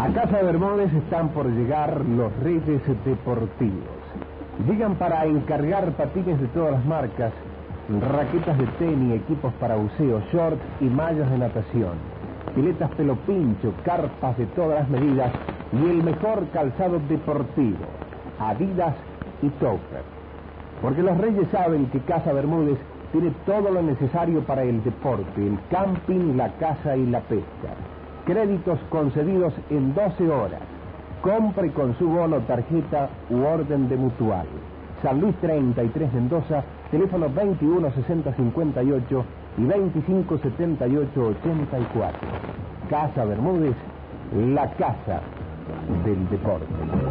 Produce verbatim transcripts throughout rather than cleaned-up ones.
A Casa Bermúdez están por llegar los Reyes Deportivos. Llegan para encargar patines de todas las marcas, raquetas de tenis, equipos para buceo, shorts y mallas de natación, piletas pelo pincho, carpas de todas las medidas y el mejor calzado deportivo, Adidas y Topper. Porque los Reyes saben que Casa Bermúdez tiene todo lo necesario para el deporte, el camping, la caza y la pesca. Créditos concedidos en doce horas. Compre con su bono, tarjeta u orden de mutual. San Luis treinta y tres Mendoza, teléfono veintiuno sesenta cincuenta y ocho y veinticinco setenta y ocho ochenta y cuatro. Casa Bermúdez, la casa del deporte.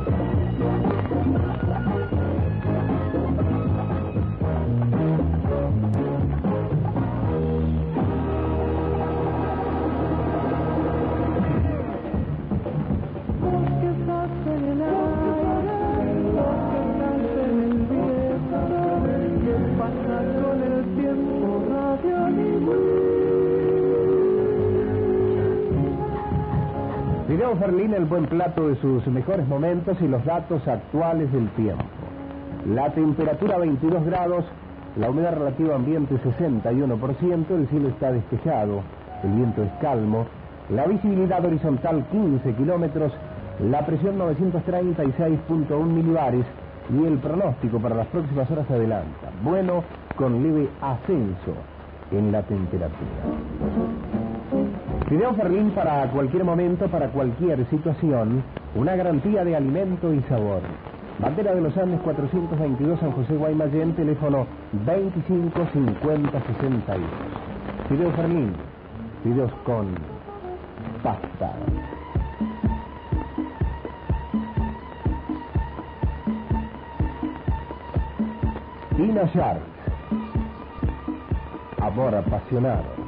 Fideo Ferlín, el buen plato de sus mejores momentos y los datos actuales del tiempo. La temperatura veintidós grados, la humedad relativa ambiente sesenta y uno por ciento, el cielo está despejado, el viento es calmo, la visibilidad horizontal quince kilómetros, la presión novecientos treinta y seis punto uno milibares y el pronóstico para las próximas horas adelanta. Bueno, con leve ascenso en la temperatura. Fideo Ferlín para cualquier momento, para cualquier situación, una garantía de alimento y sabor. Bandera de los Andes cuatrocientos veintidós San José Guaymallén, teléfono veinticinco cincuenta sesenta y dos. Fideo Ferlín, fideos con pasta. Tina Sharks, amor apasionado.